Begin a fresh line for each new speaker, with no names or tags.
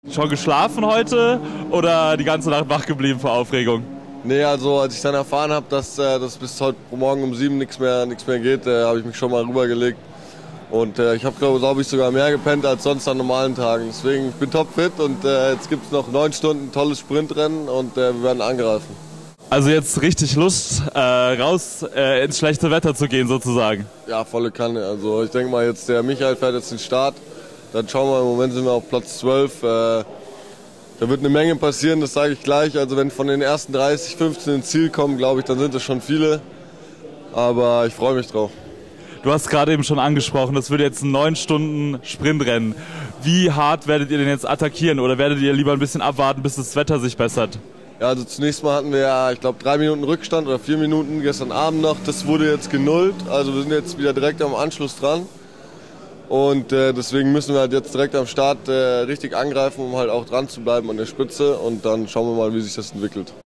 Schon geschlafen heute oder die ganze Nacht wach geblieben vor Aufregung?
Nee, also als ich dann erfahren habe, dass bis heute Morgen um 7 nichts mehr geht, habe ich mich schon mal rübergelegt. Und ich habe, glaube ich, sogar mehr gepennt als sonst an normalen Tagen. Deswegen, ich bin topfit und jetzt gibt es noch 9 Stunden tolles Sprintrennen und wir werden angreifen.
Also jetzt richtig Lust, raus ins schlechte Wetter zu gehen sozusagen.
Ja, volle Kanne. Also ich denke mal, jetzt der Michael fährt jetzt den Start. Dann schauen wir, im Moment sind wir auf Platz 12. Da wird eine Menge passieren, das sage ich gleich. Also wenn von den ersten 30, 15 ins Ziel kommen, glaube ich, dann sind es schon viele. Aber ich freue mich drauf.
Du hast gerade eben schon angesprochen, das wird jetzt ein 9 Stunden Sprintrennen. Wie hart werdet ihr denn jetzt attackieren oder werdet ihr lieber ein bisschen abwarten, bis das Wetter sich bessert?
Ja, also zunächst mal hatten wir ja, ich glaube, 3 Minuten Rückstand oder 4 Minuten gestern Abend noch. Das wurde jetzt genullt, also wir sind jetzt wieder direkt am Anschluss dran. Und deswegen müssen wir halt jetzt direkt am Start richtig angreifen, um halt auch dran zu bleiben an der Spitze. Und dann schauen wir mal, wie sich das entwickelt.